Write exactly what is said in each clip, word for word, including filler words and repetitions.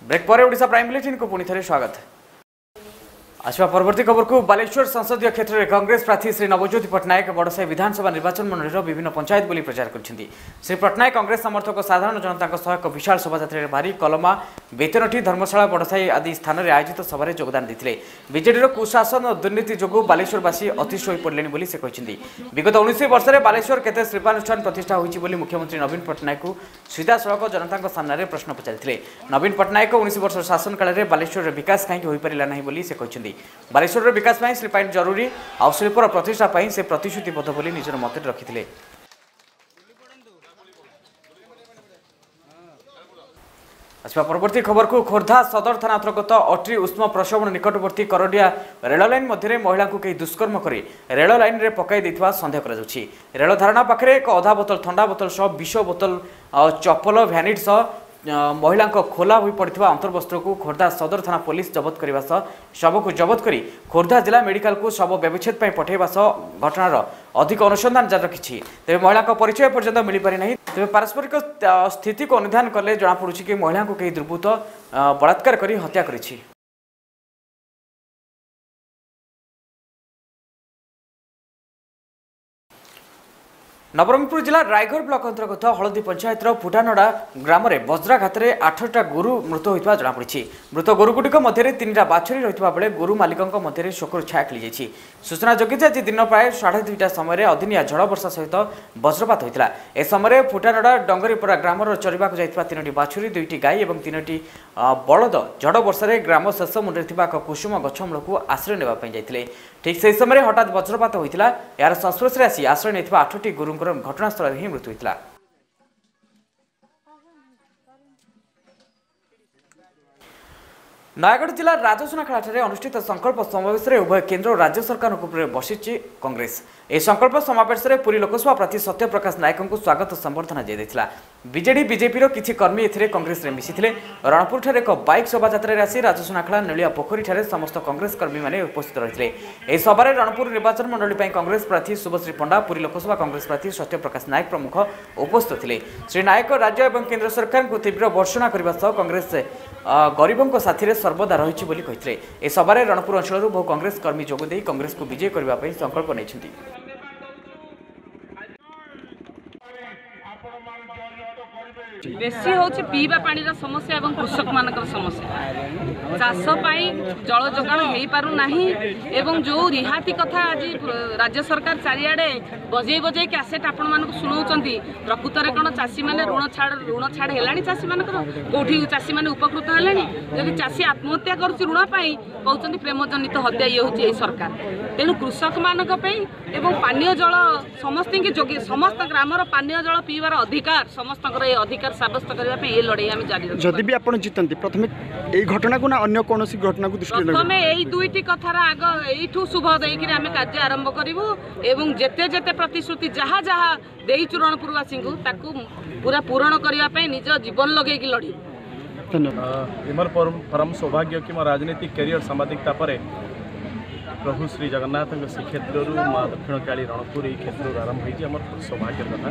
Break पर Odisha prime bulletin को पुणी थे स्वागत। आसवा परवर्ती खबर को बालेश्वर संसदीय क्षेत्र में कांग्रेस प्रार्थी श्री नवज्योति पट्टनायक बड़साई विधानसभा निर्वाचन मंडल विभिन्न पंचायत बुली प्रचार करछन्ती। श्री पट्टनायक कांग्रेस समर्थक साधारण जनता सह एक विशाल शोभायात्रा में बाहरी कलमा बेतनठी धर्मशाला बड़साई आदि स्थान में आयोजित सभा योगदान देते। बीजेडी कुशासन और दुर्नीति जो बालेश्वरवासी अतिष्ठ हो पड़े विगत उन्नीस वर्ष में बालेश्वर केते शिल्पानुष्ठान प्रतिष्ठा होती मुख्यमंत्री नवीन पट्टनायक सीधा सड़क जनता सामने प्रश्न पचारि। नवीन पट्टनायक उन्नीस वर्ष शासन काल में बालेश्वर विकास कहीं हो पारा ना बालेश्वर विकास में शिल्पायन जरूरी आ शिल्पर प्रतिष्ठा से प्रतिश्रुतिबद्ध बोली निजर मत रखिते। आसवा परवर्ती खबर को खोर्धा सदर थाना अंतर्गत अट्री उष्म प्रसवन निकटवर्ती करडिया रेल लाइन मध्य महिला को कई दुष्कर्म कर रेल लाइन में पकई देथिबा संदेह करा जाउछि। रेल धारणा पाखे एक अधा बोतल ठंडा बोतल सह विष बोतल चप्पल भ्यानिट सह महिला खोला हो पड़ा अंतर्वस्त्र को खोर्धा सदर थाना पुलिस जबत करने सह शव को जबत कर खोर्धा जिला मेडिकल को शव व्यवच्छेद पठेवा सह घटनार अधिक अनुसंधान जारी रखी। तेज महिला परिचय पर्यंत मिल पारि नहीं। तेज पारस्परिक स्थिति को अनुधान कले जमापड़ कि महिला को कई दुर्बृत्त बलात्कार कर हत्या कर। नवरंगपुर जिला रायगढ़ ब्लॉक अंतर्गत हलदी पंचायत फुटानड़ा ग्राम में वज्राघात में आठटा गोरु मृत होता जमापड़ी। मृत गोरुगुड़िक मध्य तीन बाछुरी रही बेले गोरु मालिकों मध्य शोकर छाया खेली जाइए। सूचना जोगी आज दिन प्राय साढ़े दुईटा समय अदिनिया झड़ वर्षा सहित वज्रपात होता। ए समय फुटानड़ा डंगरीपरा ग्राम चरवा जाइए तीनो बाछुरी दुईटी गाई और तीनो बलद झड़ वर्षा ग्राम शेष मुंडे एक कुसुम गछमूल को आश्रय नापी जाते। ठीक से समय हठात वज्रपात होता। यार संस्पर्श आसी आश्रय नहीं आठटी गोरु घटनास्थल ही मृत्यु होता। नयगढ़ जिला राजसुनाखेड़ा अनुष्ठित संकल्प समावेश में उभय केंद्र और राज्य सरकार बसिछि कांग्रेस। ए संकल्प समावेश में पुरी लोकसभा प्रार्थी सत्यप्रकाश नायक को स्वागत संबर्धना दिया। बीजेडी बीजेपी किछि कर्मी एथिरे कांग्रेस रे मिसिथिले। रणपुर ठारे एक बाइक शोभायात्रा रे आसी राजसुनाखेड़ा नलिया पोखरी ठारे समस्त कांग्रेस कर्मी माने उपस्थित रहिथिले। ए सभारे रणपुर निर्वाचन मंडली पई कांग्रेस प्रार्थी शुभश्री पंडा पुरी लोकसभा कांग्रेस प्रार्थी सत्यप्रकाश नायक प्रमुख उपस्थित थिले। श्री नायक राज्य एवं केंद्र सरकार को तीव्र भर्त्सना करबा सह कांग्रेस गरीबों साथी सर्वदा रही बोली कहिथिले। ए सभारे रणपुर अंचल बहु कांग्रेस कर्मी जोगदे कांग्रेस को विजय करबा पई संकल्प नैछन्ति। बेसी होछि पीवा पानीर समस्या एवं कृषक मानकर समस्या चाष पाई जल जोगाण हो पारु नाही एवं जो रिहाती कथा आज राज्य सरकार चारिआडे बजै बजै कैसेट आपण मानक सुनाउचंती प्रकृत रे कोन चासी माने ऋण छाड़ ऋण छाड़ हेलानी चासी मानकर कोठी चासी माने उपकृत हेलानी जदि चासी आत्महत्या करूछि ऋण पाई कहउचंती प्रेम जनित हत्या ये होछि ए सरकार। तेनु कृषक मानक पई एवं पानीय जल समस्त के जोगी समस्त ग्रामर पानीय जल पीवार अधिकार समस्तकर ए अधिकार साब्यस्त करबा पे ये लड़ाई आम जारी रखिबा। जदि भी आपण जितंती प्रथमे एई घटना को ना अन्य कोनोसी घटना को दृष्टि प्रथमे एई दुईटी कथार आग एइठू शुभ देइकि आम कार्य आरंभ करिवु एवं जेते जेते प्रतिश्रुति जहा जहा देई चरणपुरवासी को ताकू पूरा पूर्ण करबा पे निज जीवन लगेकी लड़ी। धन्यवाद। इमर परम सौभाग्य कि मो राजनीतिक कैरियर सामाजिकता पर प्रभु श्री जगन्नाथ श्रीक्षेत्र माँ दक्षिण काली रणपुर ये क्षेत्र आरंभ होमर सौभाग्य कथा।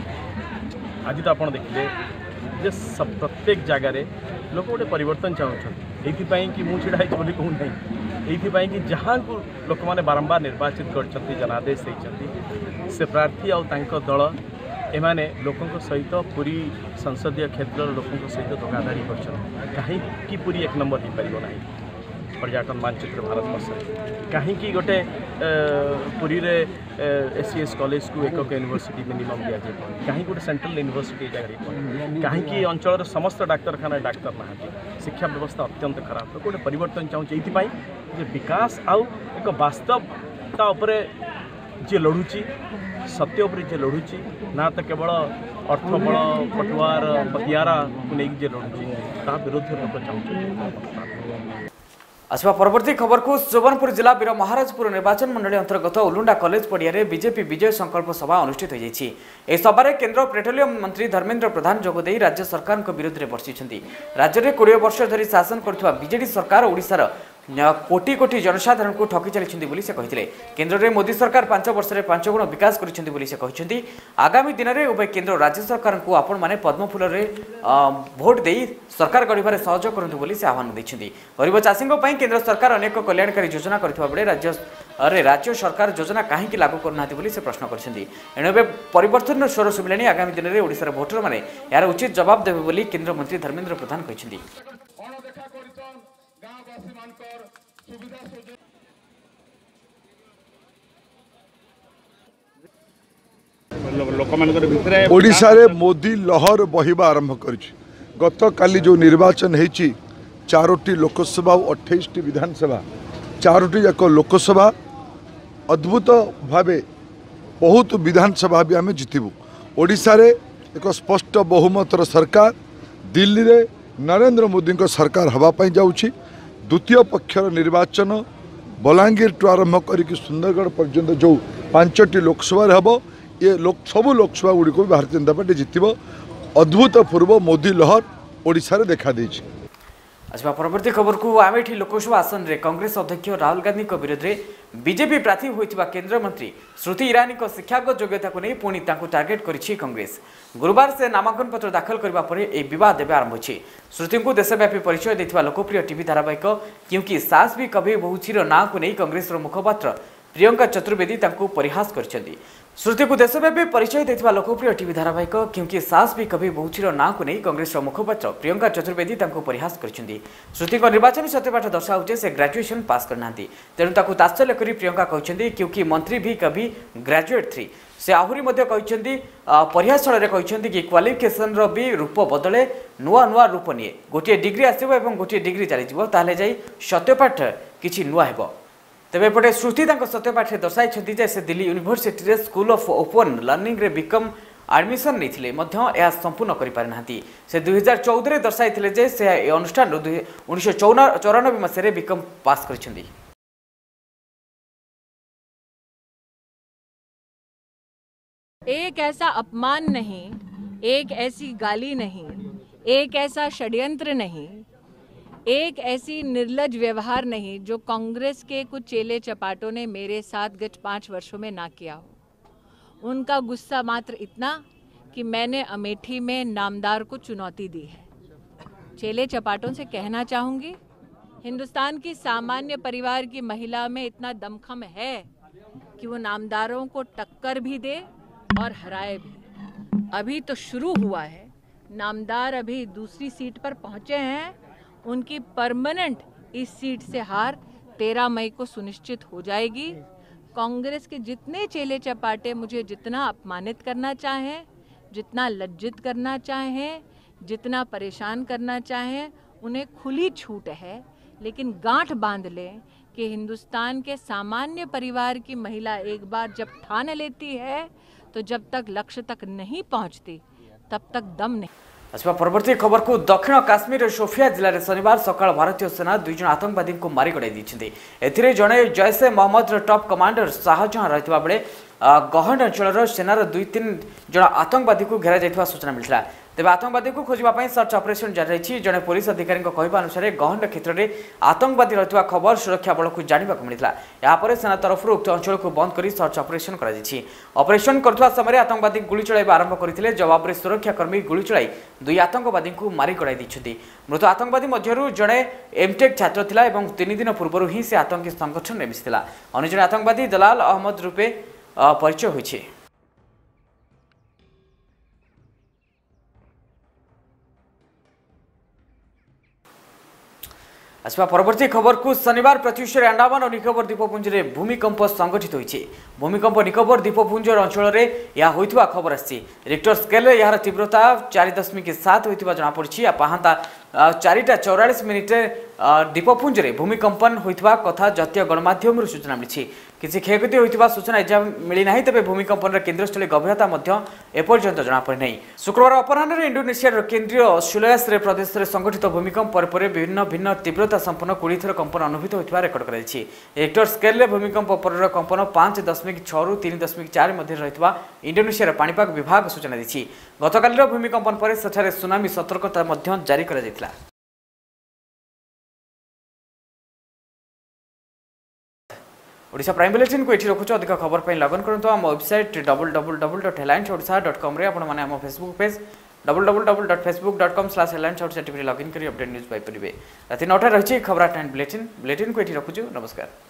आज तो आप देखिए जे सब प्रत्येक जगार लोक गोटे परिवर्तन चाहूँ ये कि मुझे छिड़ा बोली कहूँ ना ये कि जहाँ को लोक मैंने बारंबार निर्वाचित कर जनादेश होती से प्रार्थी आउ दल एमाने लोकों सहित पूरी संसदीय क्षेत्र लोकों सहित धोखाधाड़ी कर कहीं पूरी एक नंबर हो पार ना पर्यटन मानचित्र भारत वर्ष कहीं गोटे पुरी रे एससीएस कॉलेज को एक यूनिवर्सिटी मिनिमम दि जाए कहीं गोटे सेंट्रल यूनिवर्सिटी जगह कहीं अंचल समस्त डाक्तरखाना डाक्तर ना शिक्षा व्यवस्था अत्यंत खराब तो गोटे परिवर्तन चाहूँ ये विकास आउ एक वास्तवता उपरे जे लड़ुची सत्य उपरे जे लड़ुची ना तो केवल अर्थबल पटुआर हथियारा को लेकिन जे लड़ुची ता विरोध लोक चाहूँ। आसवा परवर्ती खबर को सुवर्णपुर जिला वीर महाराजपुर निर्वाचन मंडली अंतर्गत उलुंडा कॉलेज पड़िया बीजेपी विजय संकल्प सभा अनुष्ठित हो जाएगी। इस सभारे केंद्र पेट्रोलियम मंत्री धर्मेंद्र प्रधान जोगदे राज्य सरकार विरोध में बर्षिंट। राज्य में कोड़े वर्ष धरी शासन करुवा बीजेडी सरकार ओडिशार कोटी कोटी जनसाधारण को ठकी चली से कहते केन्द्र में मोदी सरकार पांच वर्ष में पांच गुण विकास कर आगामी दिन में उभय केन्द्र और राज्य सरकार को आपण मैंने पद्मफूल भोट दे सरकार गढ़वे सहयोग करूँ से आह्वान देते गरीब चाषी केन्द्र सरकार अनेक कल्याणकारी योजना करथिबा बेले राज्य अरे राज्य सरकार योजना कहीं लागू करना से प्रश्न कर परिवर्तन स्वर शुभिलानी आगामी दिन में ओडिशार भोटर मैंने यार उचित जवाब देवे बोली केन्द्र मंत्री धर्मेन्द्र प्रधान कहते ओडिशा रे मोदी लहर बहिबा आरंभ कर गत काली जो निर्वाचन होती चारोटी लोकसभा और अट्ठाईस टी विधानसभा चारोटी जाक लोकसभा अद्भुत भावे बहुत विधानसभा भी आम जितबू ओडिशा रे एक स्पष्ट बहुमतर सरकार दिल्ली रे नरेंद्र मोदी को सरकार हवापाई जाऊँगी द्वितीय पक्षर निर्वाचन बलांगीर टू आरंभ करके सुंदरगढ़ पर्यंत जो पांचटी लोकसभा हम ये लोक सबू लोकसभा गुड़ी को भारतीय जनता पार्टी जितब अद्भुतपूर्व मोदी लहर ओडिशा रे देखा देछि। अच्छा परवर्ती खबर को आमेठी लोकसभा आसन रे कांग्रेस अध्यक्ष राहुल गांधी विरोध में बीजेपी प्रार्थी होइतिबा केंद्र मंत्री श्रुति ईरानी को शिक्षागत योग्यता को नहीं पुणी टार्गेट करिछि कांग्रेस गुरुवार से नामांकन पत्र दाखल करबा परे ए विवाद एबे आरंभ होछि। श्रुति को देशव्यापी परिचय देथिबा लोकप्रिय टीवी धारावाहिक क्योंकि सास भी कभी बहुचीर ना को नहीं कांग्रेस मुखपात्र प्रियंका चतुर्वेदी तांको परिहास करछन्ती। श्रुति को देशव्यापी परिचय देथिबा लोकप्रिय टीवी धारावाहिक क्योंकि सास भी कभी बहुचीर ना को नहीं कांग्रेस मुखपात्र प्रियंका चतुर्वेदी तांको परिहास करछन्ती। श्रुति को निर्वाचन सत्यपाठ दर्शाउचे से ग्रेजुएशन पास करनांती तेणु ताकू तात्सल्य करी प्रियंका कहछन्ती क्योंकि मंत्री भी कभी ग्रेजुएट थ्री से आहुरी मध्य कहछन्ती परिहास छଳରେ कहछन्ती कि क्वालिफिकेशन रो भी रूप बदले नुआ नुआ रूप निये गोटे डिग्री आसीबो एवं गोटे डिग्री चली जिवो ताले जाई सत्यपाठ किछि नुआ हेबो। तेबे पटे श्रुति सत्यपाठ दर्शाई से Delhi university school of open learning रे बिकम एडमिशन नहीं संपूर्ण कर से दुई हजार चौदह दर्शाई से अनुष्ठान उन्नीस चौरानबे मसीह बिकम पास कर। एक ऐसा अपमान नहीं, एक ऐसी गाली नहीं, एक ऐसा षड्यंत्र नहीं, एक ऐसी निर्लज व्यवहार नहीं जो कांग्रेस के कुछ चेले चपाटों ने मेरे साथ गत पाँच वर्षों में ना किया हो। उनका गुस्सा मात्र इतना कि मैंने अमेठी में नामदार को चुनौती दी है। चेले चपाटों से कहना चाहूँगी, हिंदुस्तान की सामान्य परिवार की महिला में इतना दमखम है कि वो नामदारों को टक्कर भी दे और हराए भी। अभी तो शुरू हुआ है, नामदार अभी दूसरी सीट पर पहुँचे हैं। उनकी परमानेंट इस सीट से हार तेरह मई को सुनिश्चित हो जाएगी। कांग्रेस के जितने चेले चपाटे मुझे जितना अपमानित करना चाहें, जितना लज्जित करना चाहें, जितना परेशान करना चाहें, उन्हें खुली छूट है। लेकिन गांठ बांध लें कि हिंदुस्तान के सामान्य परिवार की महिला एक बार जब ठान लेती है तो जब तक लक्ष्य तक नहीं पहुंचती तब तक दम नहीं। अच्छा परवर्ती खबर को दक्षिण काश्मीर शोफिया जिले में शनिवार सकाळ भारतीय सेना दुई जन आतंकवादी को मारी गड़ाई दी। एथिरे जड़े जैश ए मोहम्मद टॉप कमांडर शाहजहां रही बेले गहन अंचल सेनार दुई तीन जन आतंकवादी को घेरा जाइथिबा सूचना मिलता। तेज आतंकवादी को खोजवाई सर्च ऑपरेशन जारी रही। जड़े पुलिस अधिकारी कहवा अनुसार गहन क्षेत्र में आतंकवादी रही खबर सुरक्षा बल को जानवा मिलता। यापर सेना तरफ उक्त अंचल को बंद कर सर्च ऑपरेशन कर ऑपरेशन करुवा समय आतंकवादी गुली चलाइबा आरंभ करते जवाब में सुरक्षाकर्मी गुली चलाई दुई आतंकवादी को मारी गड़ाई दी। मृत आतंकवादी मध्य जड़े एमटेक छात्र थिला एवं तीन दिन पूर्व ही से आतंकी संगठन में मिशिला। अन्य जड़े आतंकवादी दलाल अहमद रूपे परिचय होइछे। अच्छा परवर्ती खबर को शनिवार प्रत्युषर अंडमान और निकोबर द्वीपपुंज में भूमिकंप संगठित होइछे। भूमिकंप निकोबर द्वीपपुंज अंचल में यह होइथिबा खबर आछि। रिक्टर स्केल यार तीव्रता चार दशमिक सात होइथिबा जଣା पड़छि। पाहांता चारिटा चौरालीस मिनिट द्वीपपुंज में भूमिकंपन होइथिबा कथा जातीय गणमाध्यम सूचना मिली। किसी क्षयक्षति होइथिबा सूचना एजा मिली नाही। तेबे भूमिकंपन केन्द्रस्थली गभीरता मध्य एपर्यंत जଣା पड़े नहीं। शुक्रवार अपराह्न इंडोनेशिया केन्द्रीय सुलयास प्रदेश में संगठित भूमिकंप पर विभिन्न भिन्न तीव्रता संपन्न कोड़े थर कंपन अनुभूत होता रेकर्ड कर। रिक्टर स्केल भूमिकंप पर कंपन पांच दशमिक छु तीन दशमिक चार मध्य रही इंडोनेशिया पाणीपाग विभाग सूचना दी। गतकाल भूमिकंपन पर सेठारे सुनामी सतर्कता जारी कर। ओडिशा प्राइम बुलेटिन को ये रखुच अधिक खबर पर लगन करूँ आम website double double double dot headlines Odisha dot com आम Facebook page double double double dot Facebook dot com slash headlines Odisha TV login कर अपडेट न्यूज पाइपर रात नौटा रही खबर टाइम बुलेटिन बुलेटिन को ये रखुचु नमस्कार।